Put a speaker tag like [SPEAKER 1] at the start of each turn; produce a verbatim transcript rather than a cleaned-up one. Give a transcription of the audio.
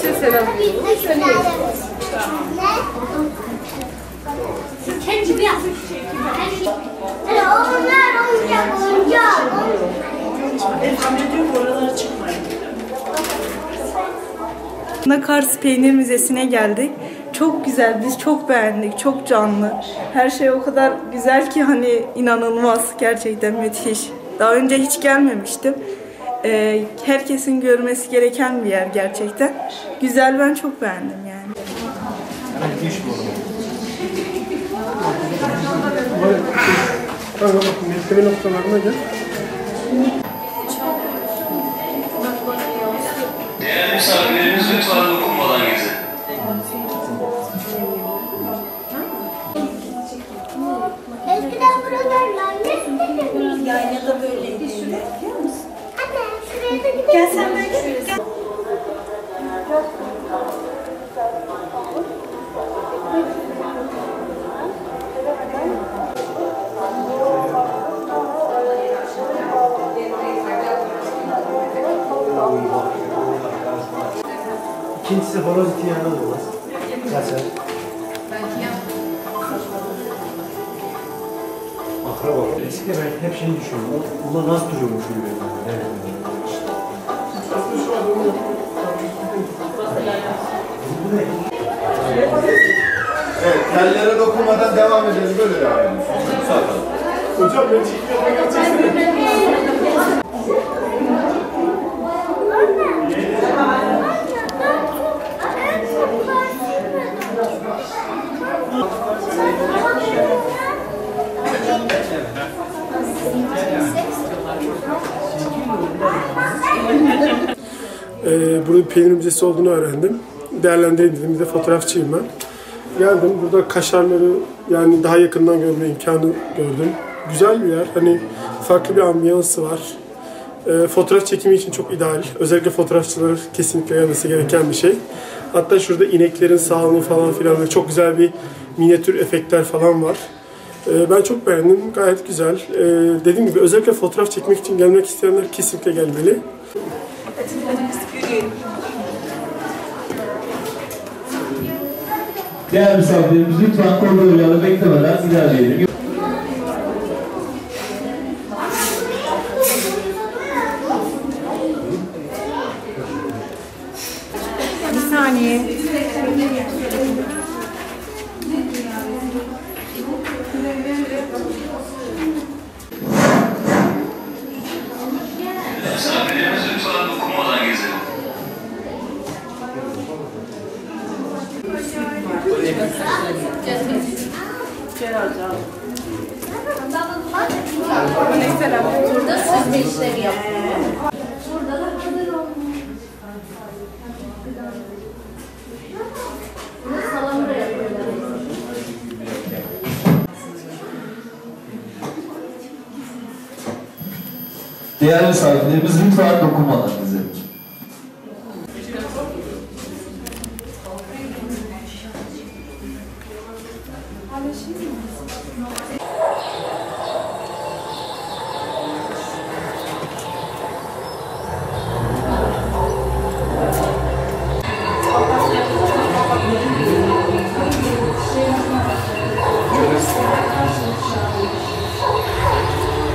[SPEAKER 1] Herkese selam.
[SPEAKER 2] Kendi biraz. Onlar oyuncak, oyuncak.
[SPEAKER 3] Elhamdülillah diyor ki oralara çıkmayın.
[SPEAKER 1] Kars Peynir Müzesi'ne geldik. Çok güzel, biz çok beğendik, çok canlı. Her şey o kadar güzel ki hani inanılmaz, gerçekten müthiş. Daha önce hiç gelmemiştim. Ee, herkesin görmesi gereken bir yer gerçekten. Güzel, ben çok beğendim yani.
[SPEAKER 4] Kanka bakın, bekleme noktalarına gel.
[SPEAKER 5] Değerli misafirlerimiz lütfen dokunmadan gezin.
[SPEAKER 2] Eskiden buralar lanet.
[SPEAKER 3] Yaylada böyleydi. Şuraya biliyor musun?
[SPEAKER 2] Anne, şuraya da gidelim.
[SPEAKER 3] Gel sen böyle. Gel.
[SPEAKER 4] İkincisi horoz iti yanına olmaz. Gel sen. Akraba. Eskiden ben hep şeyi düşünüyorum. Ulan nasıl duruyormuş gibi.
[SPEAKER 6] Evet, tellere dokunmadan devam edelim. Böyle devam edelim.
[SPEAKER 4] Hocam ben çekiyorum. Ee, burada bir peynir müzesi olduğunu öğrendim. Değerlendirdim, bir de fotoğrafçıyım ben. Geldim, burada kaşarları yani daha yakından görme imkanı gördüm. Güzel bir yer, hani farklı bir ambiyansı var. Ee, fotoğraf çekimi için çok ideal. Özellikle fotoğrafçılar kesinlikle gelmesi gereken bir şey. Hatta şurada ineklerin sağlığı falan filan ve çok güzel bir minyatür efektler falan var. Ee, ben çok beğendim, gayet güzel. Ee, dediğim gibi özellikle fotoğraf çekmek için gelmek isteyenler kesinlikle gelmeli.
[SPEAKER 7] Değerli misafirlerimiz lütfen koridor yanı beklemeden ilerleyelim.
[SPEAKER 1] Bir saniye.
[SPEAKER 5] Misafirlerimiz lütfen dokunmadan gezin.
[SPEAKER 2] Burada süzme işlemi yapıyor. Burada da hazır olmuş. Bunu salamura yapıyorlar.
[SPEAKER 7] Değerli misafirlerimiz lütfen dokunmadan izleyin.